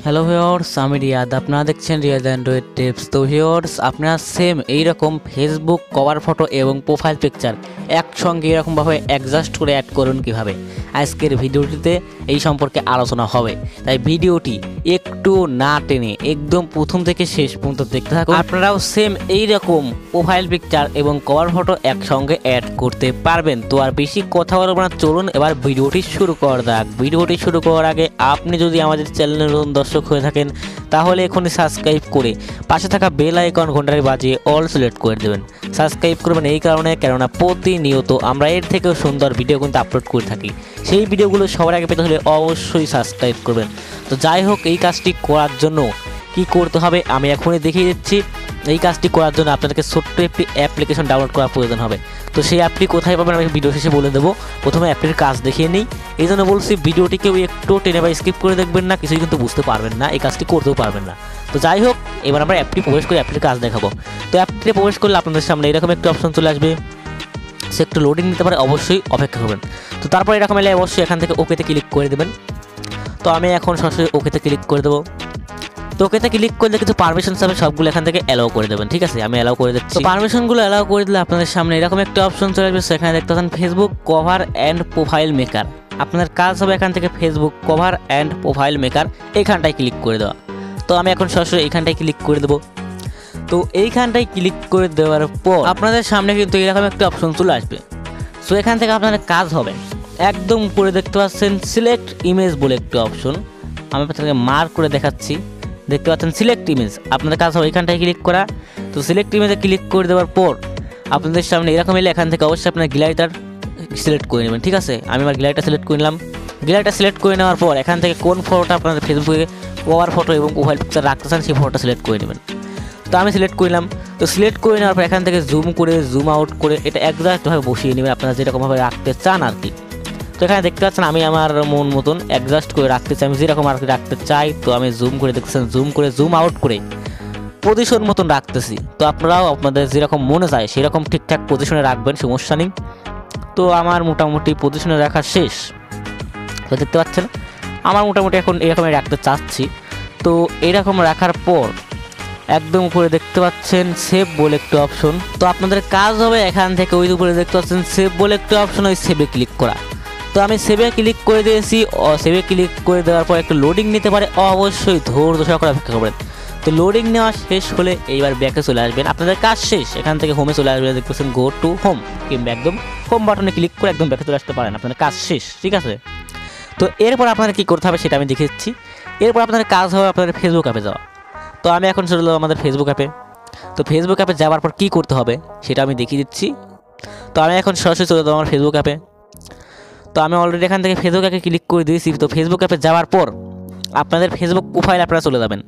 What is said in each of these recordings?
Hello viewers, আমি রিয়াদ। আপনারা দেখছেন রিয়াদ অ্যান্ড্রয়েড টিপস। তো ভিউয়ার্স, আপনারা সেম এইরকম ফেসবুক কভার ফটো এবং প্রোফাইল পিকচার একসঙ্গে এরকমভাবে অ্যাডজাস্ট করে অ্যাড করুন কীভাবে, আজকের ভিডিওটিতে এই সম্পর্কে আলোচনা হবে। তাই ভিডিওটি একটু না টেনে একদম প্রথম থেকে শেষ পর্যন্ত দেখতে থাকুন। আপনারাও সেম এইরকম প্রোফাইল পিকচার এবং কভার ফটো একসঙ্গে অ্যাড করতে পারবেন। তো আর বেশি কথা বলবো না, চলুন এবার ভিডিওটি শুরু করা যাক। ভিডিওটি শুরু করার আগে আপনি যদি আমাদের চ্যানেলের নতুন দর্শক হয়ে থাকেন তাহলে এখনই সাবস্ক্রাইব করে পাশে থাকা বেল আইকন ঘন্টায় বাজিয়ে অল সিলেক্ট করে দেবেন। সাবস্ক্রাইব করবেন এই কারণে, কেননা প্রতিনিয়ত আমরা এর থেকেও সুন্দর ভিডিও কিন্তু আপলোড করে থাকি। সেই ভিডিওগুলো সবার আগে পেতে হলে অবশ্যই সাবস্ক্রাইব করবেন। তো যাই হোক, এই কাজটি করার জন্য কি করতে হবে আমি এখনই দেখিয়ে দিচ্ছি। এই কাজটি করার জন্য আপনাদেরকে ছোট্ট একটি অ্যাপ্লিকেশন ডাউনলোড করার প্রয়োজন হবে। তো সেই অ্যাপটি কোথায় পাবেন আমি ভিডিও শেষে বলে দেবো। প্রথমে অ্যাপটির কাজ দেখিয়ে নিই। এই জন্য বলছি ভিডিওটি কেউ একটু টেনে বা স্কিপ করে দেখবেন না, কিছুই কিন্তু বুঝতে পারবেন না, এই কাজটি করতেও পারবেন না। তো যাই হোক, এবার আমরা অ্যাপটি প্রবেশ করে অ্যাপটির কাজ দেখাবো। তো অ্যাপটিতে প্রবেশ করলে আপনাদের সামনে এরকম একটি অপশন চলে আসবে। সে একটু লোডিং নিতে পারে, অবশ্যই অপেক্ষা করবেন। তো তারপর এরকম এলে অবশ্যই এখান থেকে ওকেতে ক্লিক করে দেবেন। তো আমি এখন সরাসরি ওকেতে ক্লিক করে দেবো। তো ওকেতে ক্লিক করলে কিছু পারমিশন হবে, সবগুলো এখান থেকে অ্যালাউ করে দেবেন। ঠিক আছে, আমি অ্যালাউ করে দিচ্ছি। তো পারমিশনগুলো অ্যালাউ করে দিলে আপনাদের সামনে এরকম একটা অপশন চলে আসবে। সেখানে দেখতে পাচ্ছেন Facebook cover and profile maker. আপনার কাজ হবে এখান থেকে Facebook cover and profile maker এইখানটায় ক্লিক করে দেওয়া। তো আমি এখন সরাসরি এইখানটায় ক্লিক করে দেবো। তো এইখানটায় ক্লিক করে দেওয়ার পর আপনাদের সামনে কিন্তু এরকম একটা অপশন চলে আসবে। সো এখান থেকে আপনাদের কাজ হবে একদম উপরে দেখতে পাচ্ছেন সিলেক্ট ইমেজ বলে একটা অপশন। আমি আপনাদেরকে মার্ক করে দেখাচ্ছি। দেখতে পাচ্ছেন সিলেক্ট ইমেজ, আপনাদের কাজ হবে এখানটায় ক্লিক করা। তো সিলেক্ট ইমেজে ক্লিক করে দেওয়ার পর আপনাদের সামনে এরকম এলে এখান থেকে অবশ্যই আপনার গ্যালারিটা সিলেক্ট করে নেবেন। ঠিক আছে, আমি আমার গ্যালারিটা সিলেক্ট করে নিলাম। গ্যালারিটা সিলেক্ট করে নেওয়ার পর এখান থেকে কোন ফটোটা আপনাদের ফেসবুকে কভার ফটো এবং প্রোফাইল পিকচার রাখতে চান সেই ফটোটা সিলেক্ট করে নেবেন। তো আমি সিলেক্ট করলাম। তো সিলেক্ট করে নেওয়ার পর এখান থেকে জুম করে জুম আউট করে এটা একজাক্টভাবে বসিয়ে নেবেন আপনারা যেরকমভাবে রাখতে চান আর কি। তো এখানে দেখতে পাচ্ছেন আমি আমার মন মতন অ্যাডজাস্ট করে রাখতে চাই, আমি যেরকম আর কি রাখতে চাই। তো আমি জুম করে দেখতেছেন, জুম করে জুম আউট করে পজিশন মতন রাখতেছি। তো আপনারাও আপনাদের যেরকম মনে চায় সেরকম ঠিকঠাক পজিশনে রাখবেন, সমস্যা নেই। তো আমার মোটামুটি পজিশনে রাখা শেষ। তো দেখতে পাচ্ছেন আমার মোটামুটি এখন এরকমই রাখতে চাচ্ছি। তো এরকম রাখার পর একদম উপরে দেখতে পাচ্ছেন সেভ বলে একটা অপশন। তো আপনাদের কাজ হবে এখান থেকে ওই উপরে দেখতে পাচ্ছেন সেভ বলে একটা অপশন, ওই সেভে ক্লিক করা। তো আমি সেভে ক্লিক করে দিয়েছি। সেভে ক্লিক করে দেওয়ার পর একটু লোডিং নিতে পারে, অবশ্যই ধৈর্য সহকারে অপেক্ষা করবেন। তো লোডিং নেওয়া শেষ হলে এইবার ব্যাকে চলে আসবেন, আপনাদের কাজ শেষ। এখান থেকে হোমে চলে আসবে, দেখতেছেন গো টু হোম, কিংবা একদম হোম বাটনে ক্লিক করে একদম ব্যাকে চলে আসতে পারেন, আপনাদের কাজ শেষ। ঠিক আছে, তো এরপর আপনাদের কী করতে হবে সেটা আমি দেখে দিচ্ছি। এরপর আপনাদের কাজ হবে আপনাদের ফেসবুক অ্যাপে যাওয়া। তো আমি এখন চলে যাবো আমাদের ফেসবুক অ্যাপে। তো ফেসবুক অ্যাপে যাওয়ার পর কী করতে হবে সেটা আমি দেখিয়ে দিচ্ছি। তো আমি এখন সরাসরি চলে যাবো আমার ফেসবুক অ্যাপে। তো আমি অলরেডি এখান থেকে ফেসবুক অ্যাপে ক্লিক করে দিয়েছি। তো ফেসবুক অ্যাপে যাওয়ার পর আপনাদের ফেসবুক প্রোফাইলে আপনারা চলে যাবেন।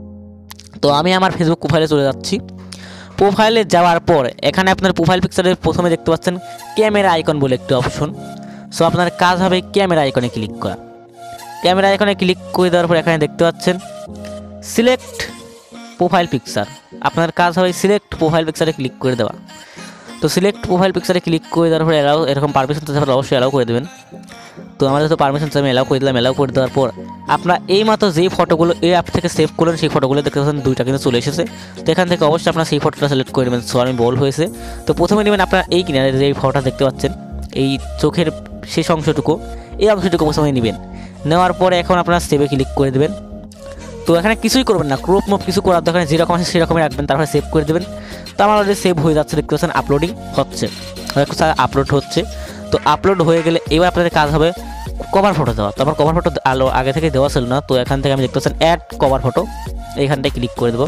তো আমি আমার ফেসবুক প্রোফাইলে চলে যাচ্ছি। প্রোফাইলে যাওয়ার পর এখানে আপনার প্রোফাইল পিকচারের প্রথমে দেখতে পাচ্ছেন ক্যামেরা আইকন বলে একটি অপশন। সো আপনার কাজ হবে ক্যামেরা আইকনে ক্লিক করা। ক্যামেরা আইকনে ক্লিক করে দেওয়ার পর এখানে দেখতে পাচ্ছেন সিলেক্ট প্রোফাইল পিকচার। আপনার কাজ হবে সিলেক্ট প্রোফাইল পিকচারে ক্লিক করে দেওয়া। তো সিলেক্ট প্রোফাইল পিকচারে ক্লিক করে দেওয়ার পর অ্যালাউ, এরকম পারমিশন থাকলে অবশ্যই অ্যালাউ করে দেবেন। তো আমাদের তো পারমিশন আমি অ্যালাউ করে দিলাম। অ্যালাউ করে দেওয়ার পর আপনার এই মাত্র যেই ফটোগুলো এই অ্যাপ থেকে সেভ করলেন সেই ফটোগুলো দেখতে পাচ্ছেন দুইটা কিন্তু চলে এসেছে। তো এখান থেকে অবশ্যই আপনার সেই ফটোটা সিলেক্ট করে নেবেন। সো আমি বল হয়েছে। তো প্রথমে নেবেন আপনার এই কিনারে যে ফটোটা দেখতে পাচ্ছেন, এই চোখের শেষ অংশটুকু, এই অংশটুকু প্রথমে নেবেন। নেওয়ার পরে এখন আপনার সেভে ক্লিক করে দেবেন। তো এখানে কিছুই করবেন না, ক্রপ মপ কিছু করার দরকার নেই, যেরকম আছে সেরকমই রাখবেন, তারপরে সেভ করে দেবেন। তো আমার অলরেডি সেভ হয়ে যাচ্ছে, দেখতে পাচ্ছেন আপলোডিং হচ্ছে, আপলোড হচ্ছে। তো আপলোড হয়ে গেলে এবার আপনাদের কাজ হবে কভার ফটো দেওয়া। তো আমার কভার ফটো আগে থেকে দেওয়া ছিল না। তো এখান থেকে আমি দেখতে পাচ্ছেন অ্যাড কভার ফটো, এইখানটায় ক্লিক করে দেবো।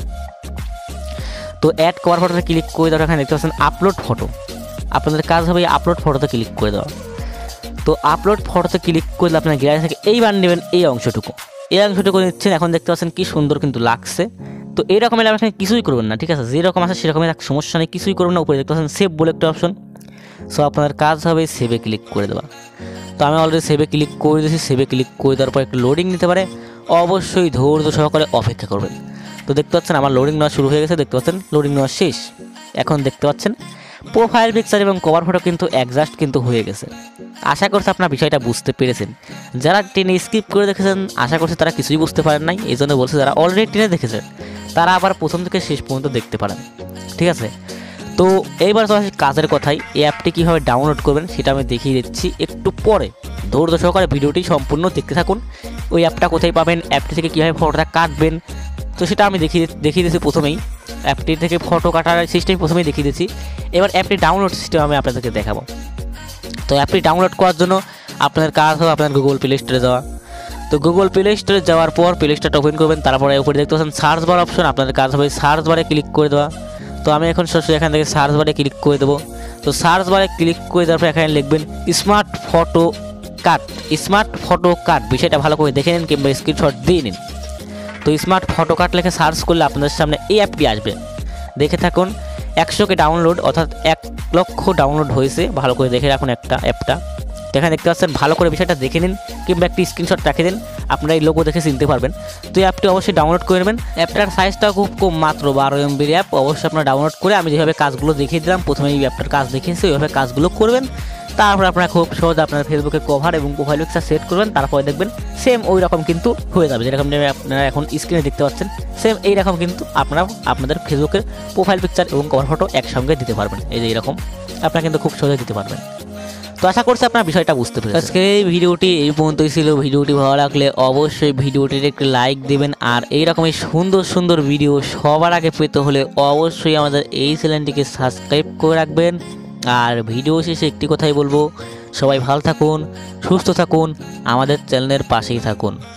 তো অ্যাড কভার ফটোতে ক্লিক করে দেওয়ার এখানে দেখতে পাচ্ছেন আপলোড ফটো। আপনাদের কাজ হবে আপলোড ফটোতে ক্লিক করে দেওয়া। তো আপলোড ফটোতে ক্লিক করলে আপনার গ্যালারি থেকে এইবার নেবেন এই অংশটুকু, এই অংশটুকু নিচ্ছেন। এখন দেখতে পাচ্ছেন কি সুন্দর কিন্তু লাগছে। তো এইরকম এলে আপনার কিছুই করবেন না, ঠিক আছে, যেরকম আছে সেরকমই সমস্যা নেই, কিছুই করবেন না। উপরে দেখতে পাচ্ছেন সেভ বলে একটা অপশন। সো আপনার কাজ হবে সেভে ক্লিক করে দেওয়া। তো আমি অলরেডি সেভে ক্লিক করে দিয়েছি। সেভে ক্লিক করে দেওয়ার পর একটু লোডিং নিতে পারে, অবশ্যই ধৈর্য সহকারে অপেক্ষা করবেন। তো দেখতে পাচ্ছেন আমার লোডিং নেওয়া শুরু হয়ে গেছে, দেখতে পাচ্ছেন লোডিং নেওয়া শেষ। এখন দেখতে পাচ্ছেন প্রোফাইল পিকচার এবং কভার ফটো কিন্তু অ্যাডজাস্ট কিন্তু হয়ে গেছে। আশা করছি আপনার বিষয়টা বুঝতে পেরেছেন। যারা টেনে স্কিপ করে দেখেছেন আশা করছি তারা কিছুই বুঝতে পারেন নাই, এই জন্য বলছি যারা অলরেডি টেনে দেখেছেন তারা আবার প্রথম থেকে শেষ পর্যন্ত দেখতে পারেন। ঠিক আছে, তো এইবার তো আসি কাজের কথাই। এই অ্যাপটি কীভাবে ডাউনলোড করবেন সেটা আমি দেখিয়ে দিচ্ছি একটু পরে। ধৈর্য সহকারে ভিডিওটি সম্পূর্ণ দেখতে থাকুন। ওই অ্যাপটা কোথায় পাবেন, অ্যাপটি থেকে কীভাবে ফটোটা কাটবেন তো সেটা আমি দেখিয়ে দিয়েছি প্রথমেই। অ্যাপটি থেকে ফটো কাটার সিস্টেম প্রথমেই দেখিয়ে দিয়েছি। এবার অ্যাপটি ডাউনলোড সিস্টেম আমি আপনাদেরকে দেখাবো। তো অ্যাপটি ডাউনলোড করার জন্য আপনাদের কাজ হবে আপনার গুগল প্লে স্টোরে যাওয়া। তো গুগল প্লে স্টোরে যাওয়ার পর প্লে স্টোরটা ওপেন করবেন, তারপরে উপরে দেখতে পাচ্ছেন সার্চ বার অপশন, আপনাদের কাজ হবে সার্চ বারে ক্লিক করে দেওয়া। তো আমি এখন সরাসরি এখান থেকে সার্চ বারে ক্লিক করে দেবো। তো সার্চ বারে ক্লিক করে দেওয়ার পর এখানে লিখবেন smart photo cut. Smart photo cut বিষয়টা ভালো করে দেখে নিন কিংবা স্ক্রিনশট দিয়ে নিন। তো স্মার্ট ফটো কাট লিখে সার্চ করলে আপনাদের সামনে এই অ্যাপটি আসবে। দেখে থাকুন 100কে ডাউনলোড, অর্থাৎ 1 লক্ষ ডাউনলোড হয়েছে। ভালো করে দেখে রাখুন অ্যাপটা। এখানে দেখতে পাচ্ছেন, ভালো করে বিষয়টা দেখে নিন কিংবা একটি স্ক্রিনশট রেখে দিন, আপনারা এই লোগো দেখে চিনতে পারবেন। তো এই অ্যাপটি অবশ্যই ডাউনলোড করে নেবেন। অ্যাপটার সাইজটা খুব কম, মাত্র 12 MBর অ্যাপ। অবশ্যই আপনারা ডাউনলোড করে আমি যেভাবে কাজগুলো দেখিয়ে দিলাম, প্রথমে এই অ্যাপটার কাজ দেখিয়েছি ওইভাবে কাজগুলো করবেন। তারপর আপনারা খুব সহজে আপনার ফেসবুকের কভার এবং প্রোফাইল পিকচার সেট করবেন, তারপরে দেখবেন সেম ওই রকম কিন্তু হয়ে যাবে, যেরকম আপনারা এখন স্ক্রিনে দেখতে পাচ্ছেন। সেম এইরকম কিন্তু আপনারা আপনাদের ফেসবুকের প্রোফাইল পিকচার এবং কভার ফটো একসঙ্গে দিতে পারবেন। এই যে এরকম আপনারা কিন্তু খুব সহজে দিতে পারবেন। তো আশা করছি আপনার বিষয়টা বুঝতে পেরেছেন। আজকে এই ভিডিওটি এই পর্যন্তই ছিল। ভিডিওটি ভালো লাগলে অবশ্যই ভিডিওটির একটি লাইক দেবেন, আর এইরকমই সুন্দর সুন্দর ভিডিও সবার আগে পেতে হলে অবশ্যই আমাদের এই চ্যানেলটিকে সাবস্ক্রাইব করে রাখবেন। আর ভিডিও শেষে একটি কথাই বলবো, সবাই ভালো থাকুন, সুস্থ থাকুন, আমাদের চ্যানেলের পাশেই থাকুন।